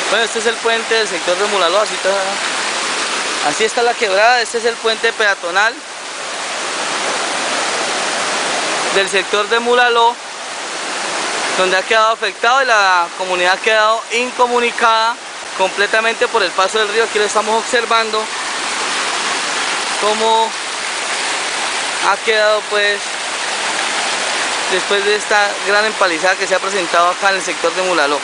Bueno, este es el puente del sector de Mulaló, así está la quebrada. Este es el puente peatonal del sector de Mulaló, donde ha quedado afectado y la comunidad ha quedado incomunicada completamente por el paso del río. Aquí lo estamos observando cómo ha quedado pues después de esta gran empalizada que se ha presentado acá en el sector de Mulaló.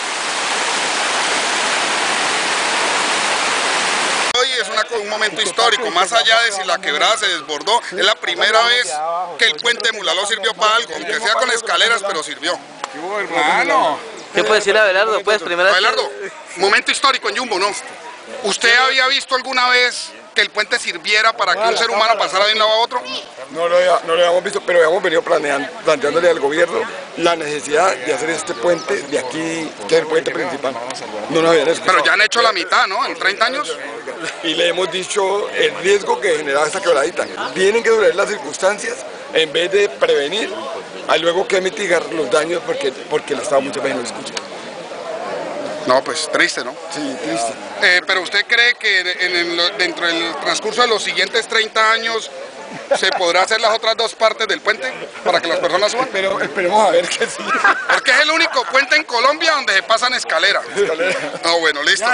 Hoy es un momento histórico, más allá de si la quebrada se desbordó, es la primera vez que el puente de Mulaló sirvió para algo, aunque sea con escaleras, pero sirvió. Hermano, ¿Qué puede decir Abelardo? Pues primera vez. Abelardo, momento histórico en Jumbo, ¿no? ¿Usted había visto alguna vez que el puente sirviera para que un ser humano pasara de un lado a otro? no lo habíamos visto, pero habíamos venido planteándole al gobierno la necesidad de hacer este puente de aquí, que es el puente principal. No nos habían escuchado. Pero ya han hecho la mitad, ¿no? En 30 años. Y le hemos dicho el riesgo que generaba esta quebradita. Tienen que durar las circunstancias en vez de prevenir, a luego que mitigar los daños porque el Estado muchas veces no escucha. No, pues triste, ¿no? Sí, triste. Pero ¿usted cree que dentro del transcurso de los siguientes 30 años se podrá hacer las otras dos partes del puente para que las personas suban? Pero esperemos a ver que sí. Porque es el único puente en Colombia donde se pasan escalera. No, bueno, listo.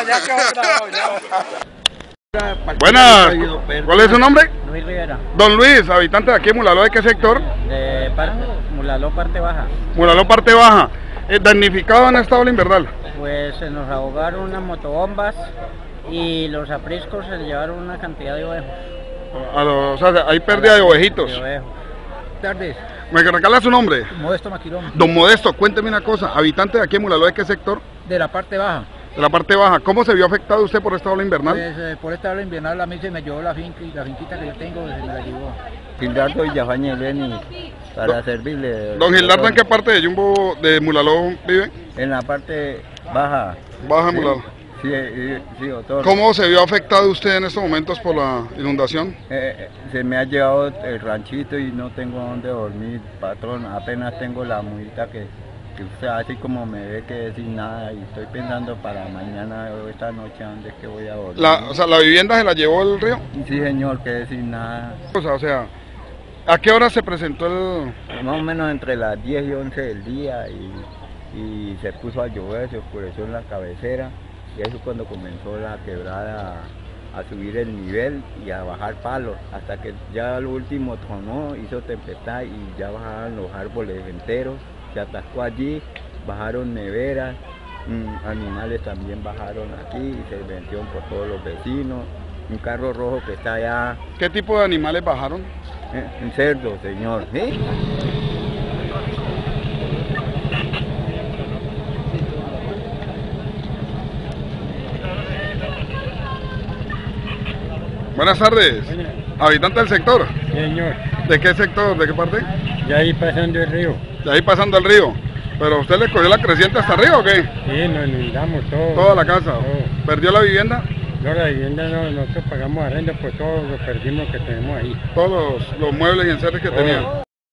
Buenas, ¿cuál es su nombre? Luis Rivera, Don Luis, habitante de aquí de Mulaló, ¿de qué sector? de Mulaló, parte baja. Mulaló, parte baja. ¿Damnificado en estado el invernal? Pues se nos ahogaron unas motobombas y los apriscos se llevaron una cantidad de ovejos. O sea, hay pérdida de ovejitos. Buenas tardes, ¿Me regala su nombre? Modesto Maquirón, Don Modesto, cuénteme una cosa, habitante de aquí de Mulaló, ¿de qué sector? de la parte baja. De la parte baja. ¿Cómo se vio afectado usted por esta ola invernal? Pues por esta hora invernal a mí se me llevó la finquita que yo tengo, se me la llevó. Gildardo Villafañe Leni, para servirle. Don Gildardo, ¿en qué parte de Jumbo, de Mulaló vive? En la parte baja. Baja Mulaló. Sí, doctor. ¿Cómo se vio afectado usted en estos momentos por la inundación? Se me ha llevado el ranchito y no tengo dónde dormir, patrón. Apenas tengo la muita que usted así como me ve que sin nada y estoy pensando para mañana o esta noche dónde es que voy a dormir. O sea, ¿la vivienda se la llevó el río? Sí, señor, que sin nada. O sea, ¿a qué hora se presentó el...? Más o menos entre las 10 y 11 del día y se puso a llover, se oscureció en la cabecera y eso es cuando comenzó la quebrada a subir el nivel y a bajar palos, hasta que ya lo último tronó, hizo tempestad y ya bajaban los árboles enteros, se atascó allí, bajaron neveras, animales también bajaron aquí y se vendieron por todos los vecinos, un carro rojo que está allá. ¿Qué tipo de animales bajaron? Un cerdo, señor, ¿sí? Buenas tardes. Habitante del sector. Señor, ¿De qué sector? ¿De qué parte? ya ahí pasando el río. De ahí pasando el río. ¿Pero usted le cogió la creciente hasta arriba o qué? Sí, nos inundamos todo. Toda la casa. Todo. ¿Perdió la vivienda? No, la vivienda no, nosotros pagamos arrendo, pues todo lo perdimos que tenemos ahí. Todos los muebles y enseres que tenía.